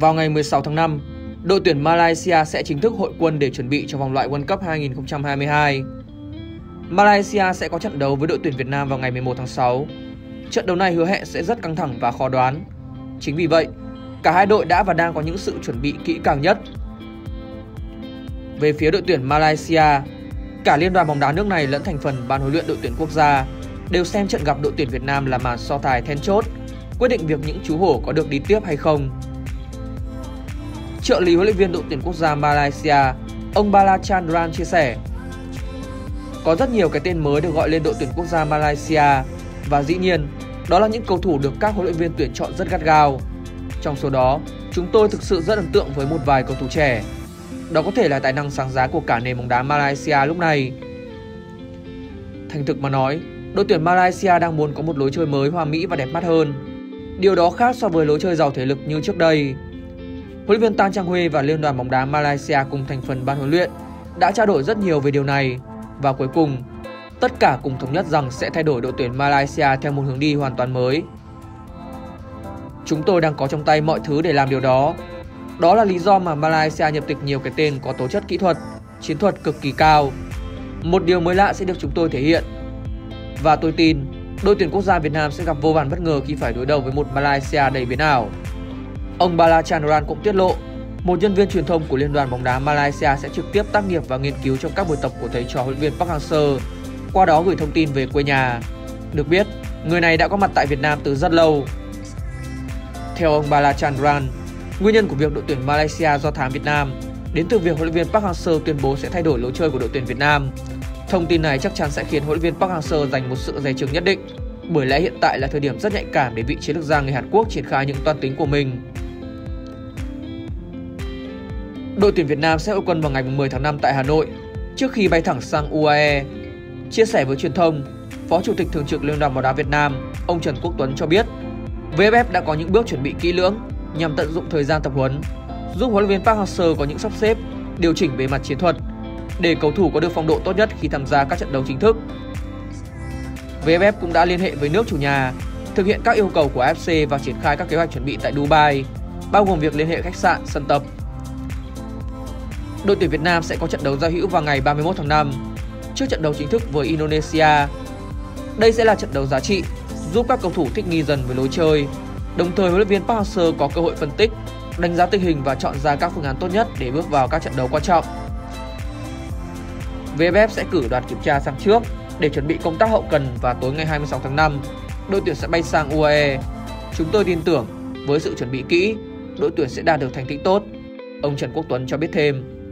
Vào ngày 16 tháng 5, đội tuyển Malaysia sẽ chính thức hội quân để chuẩn bị cho vòng loại World Cup 2022. Malaysia sẽ có trận đấu với đội tuyển Việt Nam vào ngày 11 tháng 6. Trận đấu này hứa hẹn sẽ rất căng thẳng và khó đoán. Chính vì vậy, cả hai đội đã và đang có những sự chuẩn bị kỹ càng nhất. Về phía đội tuyển Malaysia, cả liên đoàn bóng đá nước này lẫn thành phần ban huấn luyện đội tuyển quốc gia đều xem trận gặp đội tuyển Việt Nam là màn so tài then chốt, quyết định việc những chú hổ có được đi tiếp hay không. Trợ lý huấn luyện viên đội tuyển quốc gia Malaysia, ông Balachandran chia sẻ: có rất nhiều cái tên mới được gọi lên đội tuyển quốc gia Malaysia và dĩ nhiên, đó là những cầu thủ được các huấn luyện viên tuyển chọn rất gắt gao. Trong số đó, chúng tôi thực sự rất ấn tượng với một vài cầu thủ trẻ. Đó có thể là tài năng sáng giá của cả nền bóng đá Malaysia lúc này. Thành thực mà nói, đội tuyển Malaysia đang muốn có một lối chơi mới hoa mỹ và đẹp mắt hơn. Điều đó khác so với lối chơi giàu thể lực như trước đây. Huấn luyện viên Tan Chang Hue và Liên đoàn bóng đá Malaysia cùng thành phần ban huấn luyện đã trao đổi rất nhiều về điều này và cuối cùng, tất cả cùng thống nhất rằng sẽ thay đổi đội tuyển Malaysia theo một hướng đi hoàn toàn mới. Chúng tôi đang có trong tay mọi thứ để làm điều đó. Đó là lý do mà Malaysia nhập tịch nhiều cái tên có tố chất kỹ thuật, chiến thuật cực kỳ cao. Một điều mới lạ sẽ được chúng tôi thể hiện. Và tôi tin, đội tuyển quốc gia Việt Nam sẽ gặp vô vàn bất ngờ khi phải đối đầu với một Malaysia đầy biến ảo. Ông Balachandran cũng tiết lộ, một nhân viên truyền thông của Liên đoàn bóng đá Malaysia sẽ trực tiếp tác nghiệp và nghiên cứu trong các buổi tập của thầy trò huấn luyện viên Park Hang-seo, qua đó gửi thông tin về quê nhà. Được biết, người này đã có mặt tại Việt Nam từ rất lâu. Theo ông Balachandran, nguyên nhân của việc đội tuyển Malaysia do thám Việt Nam đến từ việc huấn luyện viên Park Hang-seo tuyên bố sẽ thay đổi lối chơi của đội tuyển Việt Nam. Thông tin này chắc chắn sẽ khiến huấn luyện viên Park Hang-seo dành một sự dè chừng nhất định, bởi lẽ hiện tại là thời điểm rất nhạy cảm để vị chiến lược gia người Hàn Quốc triển khai những toan tính của mình. Đội tuyển Việt Nam sẽ hội quân vào ngày 10 tháng 5 tại Hà Nội trước khi bay thẳng sang UAE. Chia sẻ với truyền thông, Phó Chủ tịch Thường trực Liên đoàn bóng đá Việt Nam, ông Trần Quốc Tuấn cho biết, VFF đã có những bước chuẩn bị kỹ lưỡng nhằm tận dụng thời gian tập huấn, giúp huấn luyện viên Park Hang-seo có những sắp xếp, điều chỉnh về mặt chiến thuật để cầu thủ có được phong độ tốt nhất khi tham gia các trận đấu chính thức. VFF cũng đã liên hệ với nước chủ nhà, thực hiện các yêu cầu của AFC và triển khai các kế hoạch chuẩn bị tại Dubai, bao gồm việc liên hệ khách sạn, sân tập. Đội tuyển Việt Nam sẽ có trận đấu giao hữu vào ngày 31 tháng 5 trước trận đấu chính thức với Indonesia. Đây sẽ là trận đấu giá trị, giúp các cầu thủ thích nghi dần với lối chơi. Đồng thời huấn luyện viên Park Hang-seo có cơ hội phân tích, đánh giá tình hình và chọn ra các phương án tốt nhất để bước vào các trận đấu quan trọng. VFF sẽ cử đoàn kiểm tra sang trước để chuẩn bị công tác hậu cần và tối ngày 26 tháng 5, đội tuyển sẽ bay sang UAE. Chúng tôi tin tưởng với sự chuẩn bị kỹ, đội tuyển sẽ đạt được thành tích tốt, ông Trần Quốc Tuấn cho biết thêm.